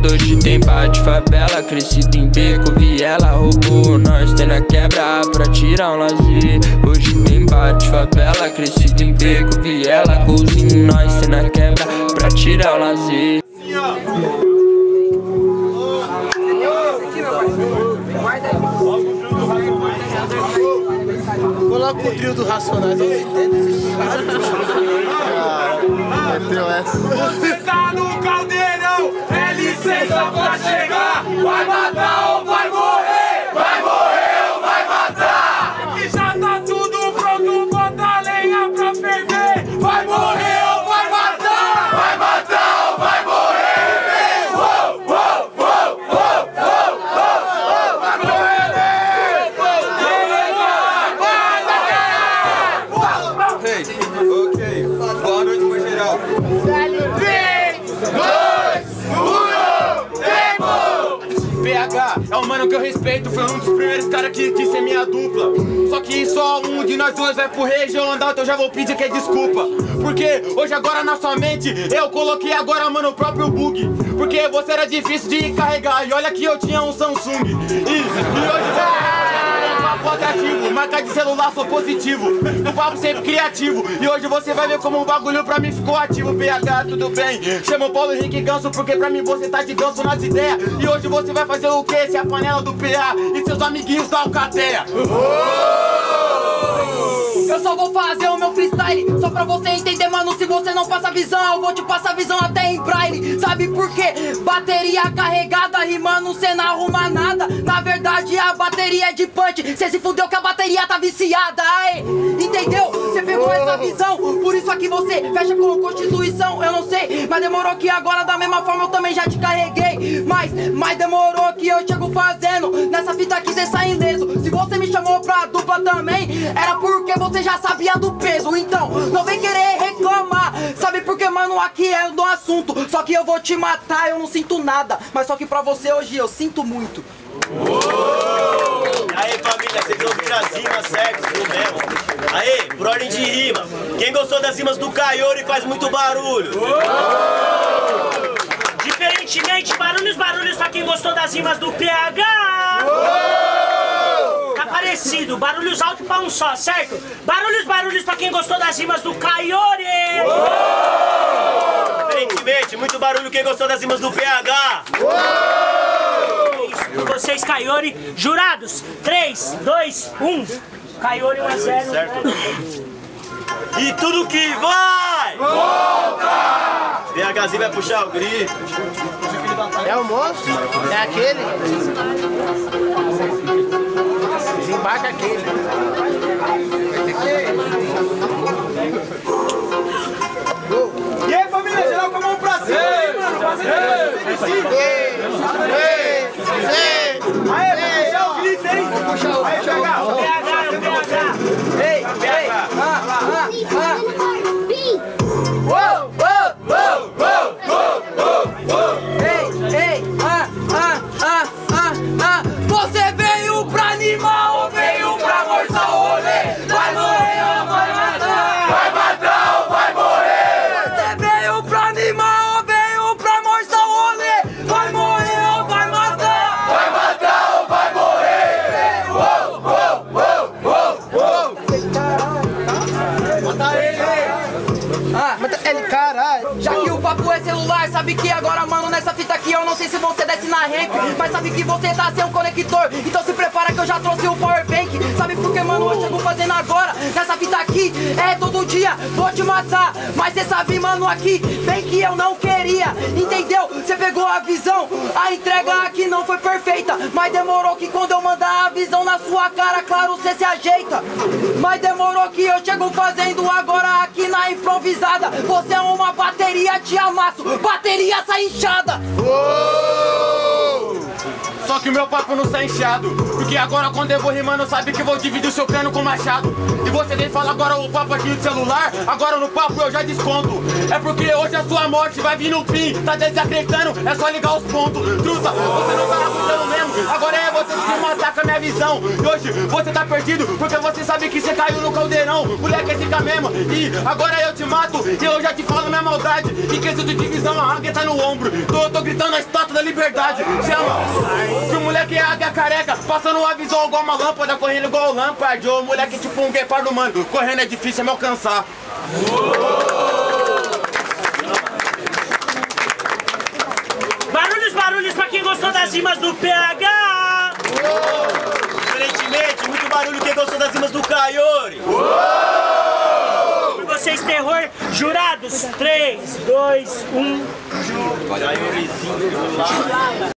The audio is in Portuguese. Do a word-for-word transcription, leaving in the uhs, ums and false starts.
crescido, hoje tem bate favela. Crescido em beco, viela, roubou. Nós tem na quebra pra tirar um lazer. Hoje tem bate favela, crescido em beco, viela, golzinho. Nós tem na quebra pra tirar um lazer. Coloca o trio do Racionais, eu entendo esse meteu essa. Você tá no caldeirão, é licença pra chegar. Vai matar ou vai morrer? Vai morrer ou vai matar? E já tá tudo pronto, bota a lenha pra ferver. Vai morrer ou vai matar? Vai matar ou vai morrer? Uou, uou, uou, uou, uou, uou, vai morrer! Ok, boa noite pra geral. P H é um mano que eu respeito, foi um dos primeiros caras que quis ser minha dupla. Só que só um de nós dois vai pro região andar, então eu já vou pedir que é desculpa. Porque hoje agora na sua mente eu coloquei agora, mano, o próprio bug. Porque você era difícil de carregar e olha que eu tinha um Samsung. E, e hoje... papo ativo, marca de celular, sou positivo. O papo sempre criativo. E hoje você vai ver como o bagulho pra mim ficou ativo. P H, tudo bem? Chama o Paulo Henrique Ganso, porque pra mim você tá de ganso nas ideias. E hoje você vai fazer o quê? Se a panela do P A e seus amiguinhos da Alcateia. Eu só vou fazer o meu freestyle só pra você entender, mano. Se você não passa a visão, eu vou te passar a visão até em braille. Sabe por quê? Bateria carregada, rimando, cê não arruma nada. Na verdade a bateria é de punch. Cê se fudeu que a bateria tá viciada, aê. Entendeu? Cê pegou essa visão, por isso aqui você fecha com a Constituição. Eu não sei, mas demorou que agora da mesma forma eu também já te carreguei. Mas, mas demorou que eu chego fazendo. Nessa fita aqui cê sai ileso. Se você me chamou pra dupla também, era porque você já sabia do peso. Então, não vem querer reclamar. Sabe por que, mano, aqui é do assunto. Só que eu vou te matar, eu não sinto nada. Mas só que pra você hoje eu sinto muito. E aí, família, vocês ouviram as rimas certas, isso mesmo. Aí, por ordem de rima, quem gostou das rimas do Caiori faz muito barulho. Diferentemente, barulhos, barulhos pra quem gostou das rimas do P H. Tá parecido, barulhos altos pra um só, certo? Barulhos, barulhos pra quem gostou das rimas do Caiori. Diferentemente, muito barulho quem gostou das rimas do P H. E vocês, Caiori, jurados, três, dois, um. Caiori um a zero. Certo. E tudo que vai! Volta! PHzinho vai puxar o grito. É o moço? É aquele? Desembarca aquele. E aí, família geral, com a mão pra cima! Aê, puxar o grito, hein? Puxa o P H! O P H, o P H! Ei, ei, ah, ah, ah. Uou, uou, uou, uou, uou, uou, uou. Ei, ei, ah, ah, ah, ah, ah. Você veio pra animar ou veio pra morçar o rolê? Vai morrer ou vai matar? Vai matar ou vai morrer? Você veio pra animar ou veio pra morçar o rolê? Vai morrer ou vai matar? Vai matar ou vai morrer? Uou, uou, uou, uou, uou. Mata ele! Ah, Mata ele, caralho! já que o papo é celular, sabe que agora, mano, nessa fita aqui eu não sei se você desce na ramp, mas sabe que você tá sem um conector, então se prepara que eu já trouxe o power bank. Sabe por que, mano, eu chego fazendo agora nessa fita aqui, é todo dia, vou te matar. Mas cê sabe, mano, aqui, bem que eu não queria, entendeu? Cê pegou a visão, a entrega aqui não foi perfeita, mas demorou que quando eu mandar a visão na sua cara, claro, cê se ajeita. Mas demorou que eu chego fazendo agora aqui na improvisada. Você é uma bateria, te amasso, bateria sai inchada. Só que que o meu papo não sai inchado. Porque agora quando eu vou rimando, sabe que vou dividir o seu cano com machado. E você vem falar agora o papo aqui do celular, agora no papo eu já desconto. É porque hoje a sua morte vai vir no fim. Tá desacreditando, é só ligar os pontos. Truta, você não tá acusando mesmo. Agora é você que me matar com a minha visão. E hoje você tá perdido, porque você sabe que você caiu no caldeirão. Moleque, é fica mesmo. E agora eu te mato, e eu já te falo minha maldade. Em quesito de divisão, a águia tá no ombro. Tô, tô gritando a estátua da liberdade. Chama, que o moleque é águia careca, passando uma visão igual uma lâmpada, correndo igual lâmpada. O moleque tipo um guepardo, mano. Correndo é difícil, é me alcançar. Barulhos, barulhos pra quem gostou das rimas do P H. Diferentemente, muito barulho quem gostou das rimas do Kaiori. Por vocês, terror, jurados. três, dois, um. Kaiorizinho lá.